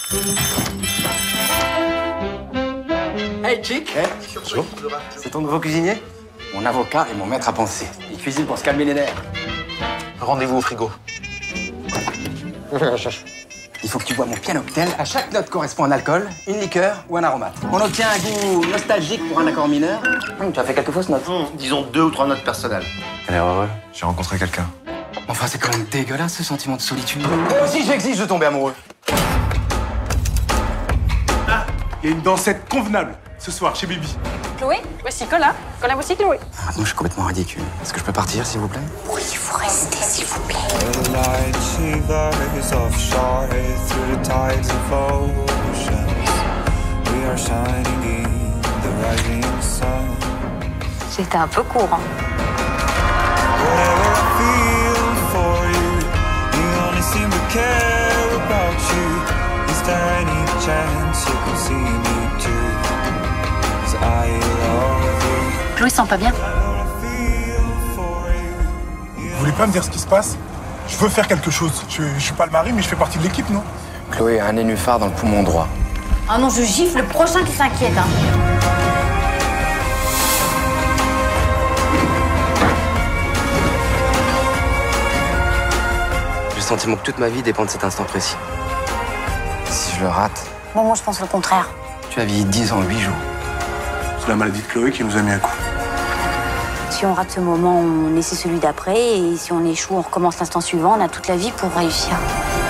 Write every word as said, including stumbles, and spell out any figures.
Hey, Chick. Hey, bonjour. C'est ton nouveau cuisinier? Mon avocat et mon maître à penser. Il cuisine pour se calmer les nerfs. Rendez-vous au frigo. Il faut que tu bois mon pianoctel. À chaque note correspond un alcool, une liqueur ou un aromate. On obtient un goût nostalgique pour un accord mineur. Hum, tu as fait quelques fausses notes. Hum, disons deux ou trois notes personnelles. T'as l'air heureux. J'ai rencontré quelqu'un. Enfin, c'est quand même dégueulasse, ce sentiment de solitude. Moi aussi, j'exige de tomber amoureux. Ah, il y a une dansette convenable ce soir chez Bibi. Chloé, voici Cola. Cola, voici Chloé. Ah, non, je suis complètement ridicule. Est-ce que je peux partir, s'il vous plaît? Oui, il faut rester, s'il vous plaît. C'était un peu court, hein. Chloé sent pas bien. Vous voulez pas me dire ce qui se passe? Je veux faire quelque chose. Je, je suis pas le mari, mais je fais partie de l'équipe, non? Chloé a un nénuphar dans le poumon droit. Ah non, je gifle le prochain qui s'inquiète, hein. J'ai le sentiment que toute ma vie dépend de cet instant précis. Si je le rate... Bon, moi, je pense le contraire. Tu as vieilli dix ans, huit jours. C'est la maladie de Chloé qui nous a mis un coup. Si on rate ce moment, on essaie celui d'après. Et si on échoue, on recommence l'instant suivant. On a toute la vie pour réussir.